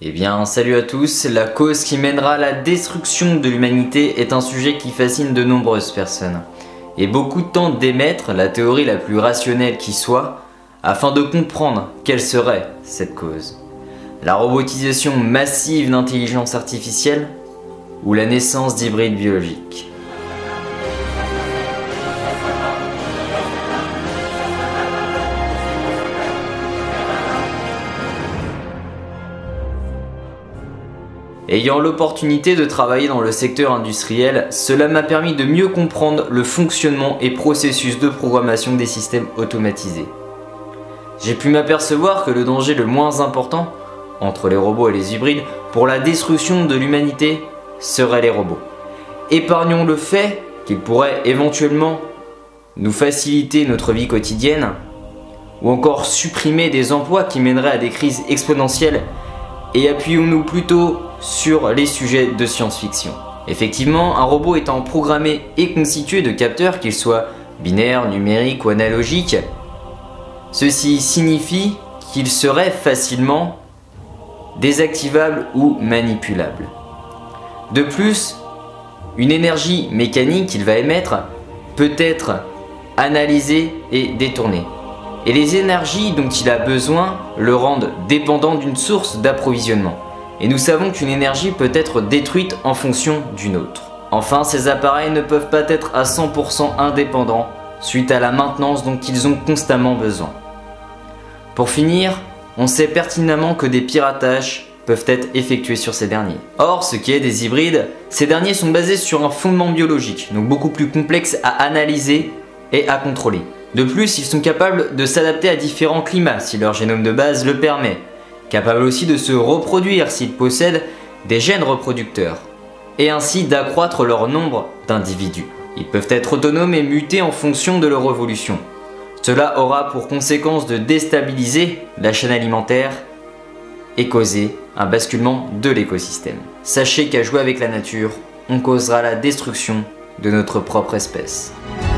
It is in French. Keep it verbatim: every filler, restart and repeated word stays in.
Eh bien, salut à tous. La cause qui mènera à la destruction de l'humanité est un sujet qui fascine de nombreuses personnes. Et beaucoup tentent d'émettre la théorie la plus rationnelle qui soit, afin de comprendre quelle serait cette cause. La robotisation massive d'intelligence artificielle ou la naissance d'hybrides biologiques. Ayant l'opportunité de travailler dans le secteur industriel, cela m'a permis de mieux comprendre le fonctionnement et processus de programmation des systèmes automatisés. J'ai pu m'apercevoir que le danger le moins important, entre les robots et les hybrides, pour la destruction de l'humanité, seraient les robots. Épargnons le fait qu'ils pourraient éventuellement nous faciliter notre vie quotidienne, ou encore supprimer des emplois qui mèneraient à des crises exponentielles, et appuyons-nous plutôt sur les sujets de science-fiction. Effectivement, un robot étant programmé et constitué de capteurs, qu'ils soient binaires, numériques ou analogiques, ceci signifie qu'il serait facilement désactivable ou manipulable. De plus, une énergie mécanique qu'il va émettre peut être analysée et détournée. Et les énergies dont il a besoin le rendent dépendant d'une source d'approvisionnement. Et nous savons qu'une énergie peut être détruite en fonction d'une autre. Enfin, ces appareils ne peuvent pas être à cent pour cent indépendants suite à la maintenance dont ils ont constamment besoin. Pour finir, on sait pertinemment que des piratages peuvent être effectués sur ces derniers. Or, ce qui est des hybrides, ces derniers sont basés sur un fondement biologique, donc beaucoup plus complexe à analyser et à contrôler. De plus, ils sont capables de s'adapter à différents climats si leur génome de base le permet, capables aussi de se reproduire s'ils possèdent des gènes reproducteurs, et ainsi d'accroître leur nombre d'individus. Ils peuvent être autonomes et muter en fonction de leur évolution. Cela aura pour conséquence de déstabiliser la chaîne alimentaire et causer un basculement de l'écosystème. Sachez qu'à jouer avec la nature, on causera la destruction de notre propre espèce.